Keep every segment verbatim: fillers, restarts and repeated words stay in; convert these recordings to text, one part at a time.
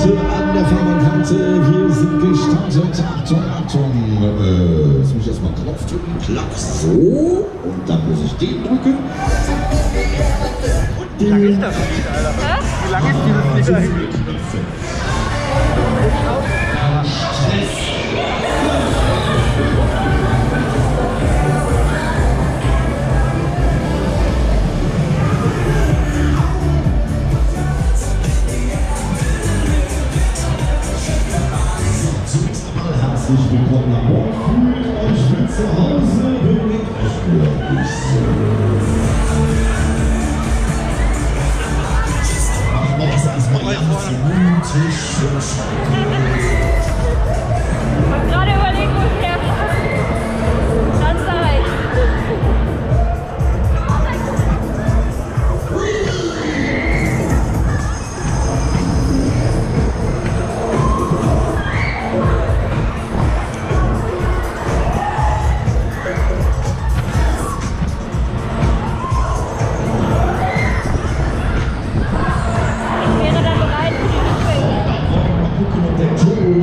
Leute an der Fahrbankante, wir sind gestartet. Achtung, Achtung. Äh, jetzt muss ich erstmal Knopf drücken. Klack, so. Und dann muss ich den drücken. Wie lange ist das Lied, Alter? Hä? Wie lange ist dieses Lied eigentlich? Herzlich willkommen an Bord, fühlt euch wie zu Hause, bewegt euch glücklich so. Ach, noch ist erstmal ganz mutig und Ich hab gerade überlegt, wo ich herkomme. Ganz leicht. gucken, ob der Turbo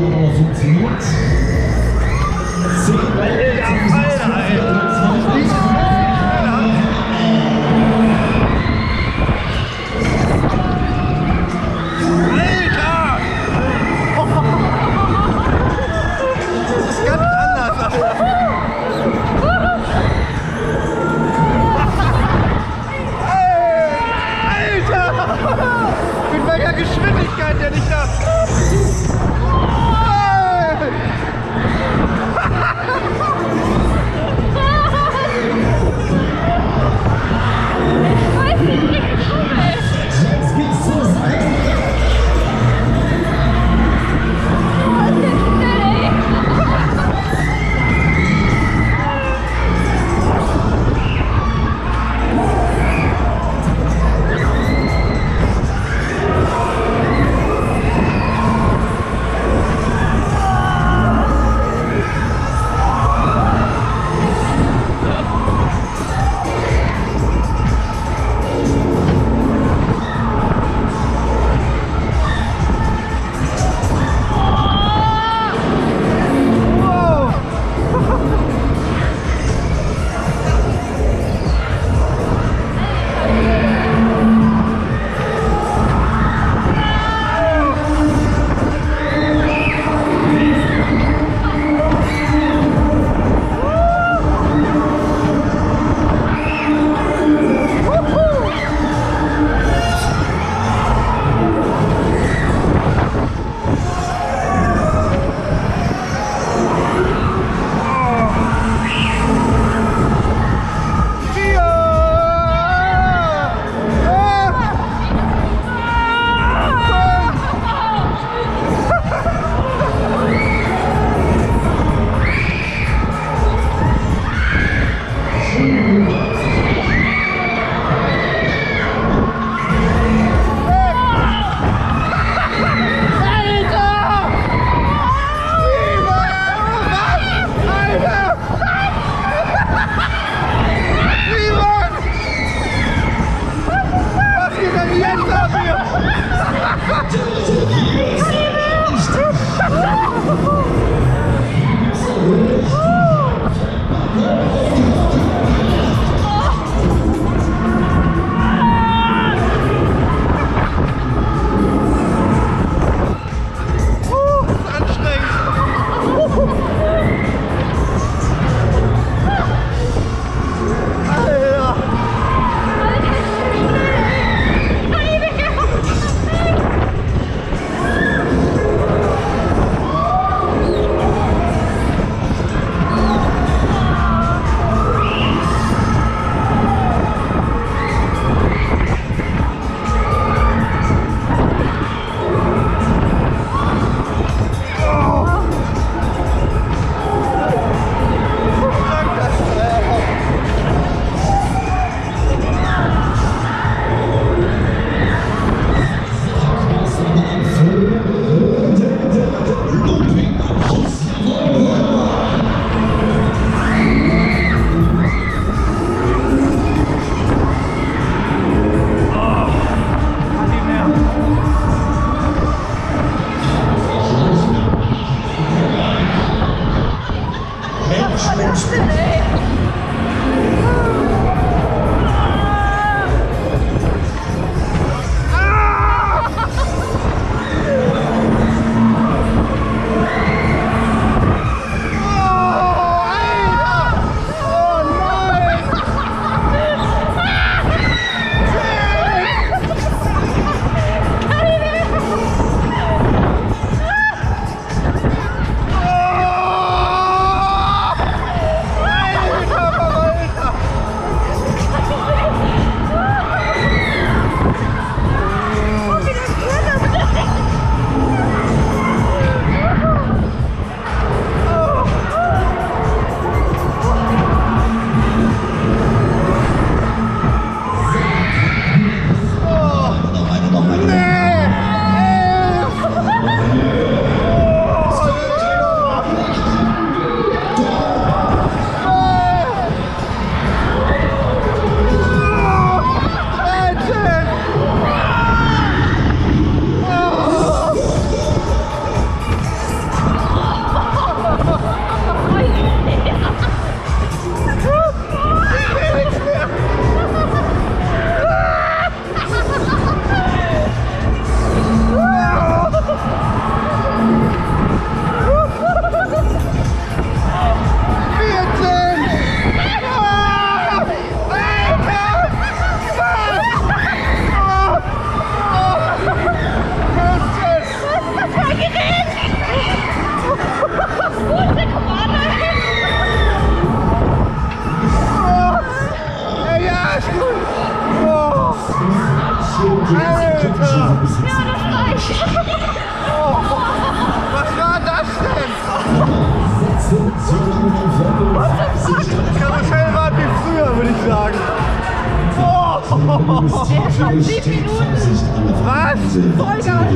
Er hat sieben Minuten. Was? Vollgas.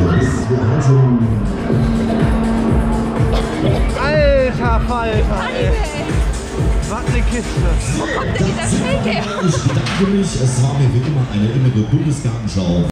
Alter Falter, ey. Ey, Was eine Kiste. wo kommt denn dieser Shake her? Ich bedanke mich, es war mir wie immer eine innere Bundesgartenschau.